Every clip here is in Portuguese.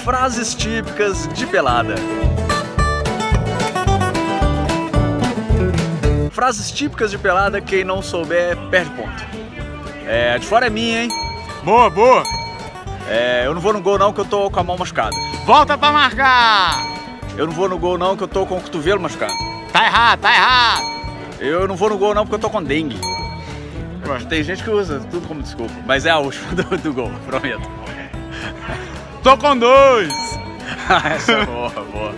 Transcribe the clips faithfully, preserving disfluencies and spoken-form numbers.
Frases típicas de pelada. Frases típicas de pelada, quem não souber, perde ponto. É, a de fora é minha, hein? Boa, boa. É, eu não vou no gol não, que eu tô com a mão machucada. Volta pra marcar. Eu não vou no gol não, que eu tô com o cotovelo machucado. Tá errado, tá errado. Eu não vou no gol não, porque eu tô com dengue. Ué. Tem gente que usa tudo como desculpa, mas é a última do, do gol, prometo. Tô com dois. Essa é boa, boa.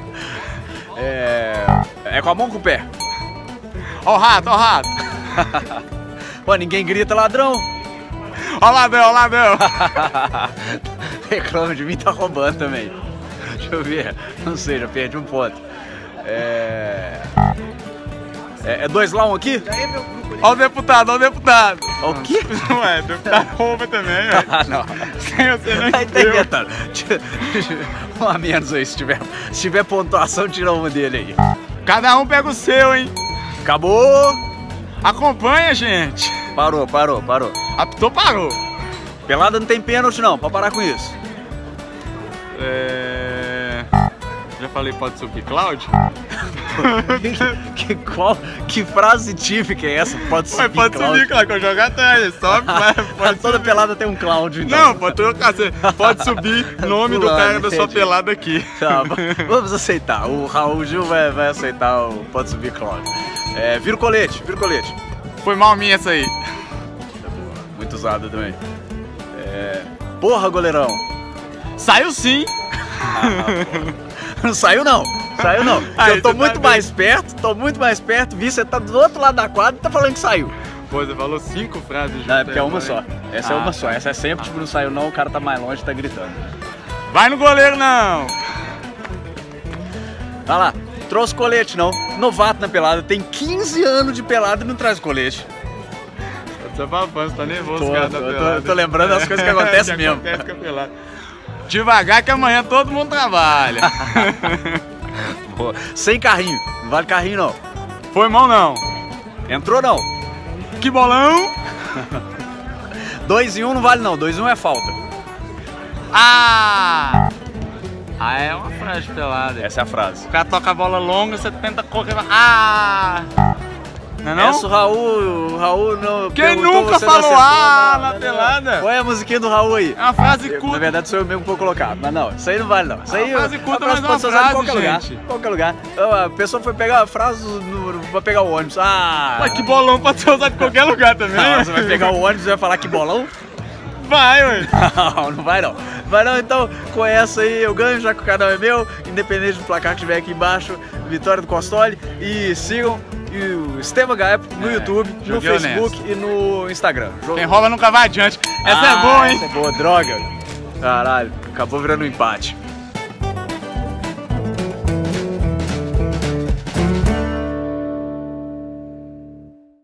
É, é com a mão ou com o pé? Ó o rato, ó o rato. Pô, ninguém grita ladrão. Ó o ladrão, ó o ladrão. Reclama de mim, tá roubando também. Deixa eu ver. Não sei, já perdi um ponto. É... É, é dois lá, um aqui? Ó o deputado, ó o deputado. Ó o quê? Não é, deputado rouba também, velho. Ah, não. Sem você não Tá entendeu. inventando. Um a menos aí, se tiver, se tiver pontuação, tira uma dele aí. Cada um pega o seu, hein. Acabou. Acompanha, gente. Parou, parou, parou. Apitou, parou. Pelada não tem pênalti não, pode parar com isso. É... Já falei, pode subir, Cláudio? que, que, qual, que frase típica é essa? Pode subir, Ué, pode Cláudio. subir, Cláudio, que eu jogo atrás. Sobe, vai, pode Toda subir. pelada tem um Cláudio, então. Não, pode trocar. Você pode subir nome do Fulano, cara da sua entendi. pelada aqui. Tá, vamos aceitar. O Raul Gil vai, vai aceitar o pode subir, Cláudio. É, vira o colete, vira o colete. Foi mal minha essa aí. Muito usado também. É, porra, goleirão. Saiu sim. Não saiu não, saiu não. Aí, Eu tô você tá muito vendo. mais perto, tô muito mais perto. Vi, você tá do outro lado da quadra e tá falando que saiu. Pô, você falou cinco frases juntas. Não, é porque é uma agora, só. hein? Essa é Ah, uma só. Essa é sempre, tipo, não saiu não, o cara tá mais longe e tá gritando. Vai no goleiro, não. Vai lá, trouxe colete não. Novato na pelada, tem quinze anos de pelada e não traz colete. Você tá você tá nervoso, Tô, cara, da tô, pelada. tô, tô lembrando das coisas que acontecem mesmo. Acontece com a pelada. Devagar que amanhã todo mundo trabalha. Boa. Sem carrinho, não vale carrinho não. Foi mal não. Entrou não. Que bolão. Dois em um não vale não, dois em um é falta. Ah! Ah, é uma frase pelada. Essa é a frase. O cara toca a bola longa, você tenta correr. Ah! Não é não? Essa o Raul, o Raul não. Quem perguntou, nunca você não falou acertou, ah não, na não, pelada? não. Qual é a musiquinha do Raul aí? É uma frase Eu, curta. na verdade sou eu mesmo que vou colocar, mas não, isso aí não vale não. Isso aí Uma frase curta, mas é uma pode ser usada em frase, qualquer lugar. gente. Qualquer lugar. A pessoa foi pegar a frase no, pra pegar o ônibus. Ah! Mas que bolão pode ser usado em qualquer lugar também. Não, você vai pegar o ônibus e vai falar que bolão? Vai, ué. Não, não vai não. Vai não, então com essa aí eu ganho, já que o canal é meu, independente do placar que tiver aqui embaixo, vitória do Costoli. E sigam o Estevam Gaep no É, YouTube, no joguei Facebook honesto. e no Instagram. Jogo- Quem rouba nunca vai adiante. Essa Ah, é boa, hein? Essa é boa, droga. Caralho, acabou virando um empate.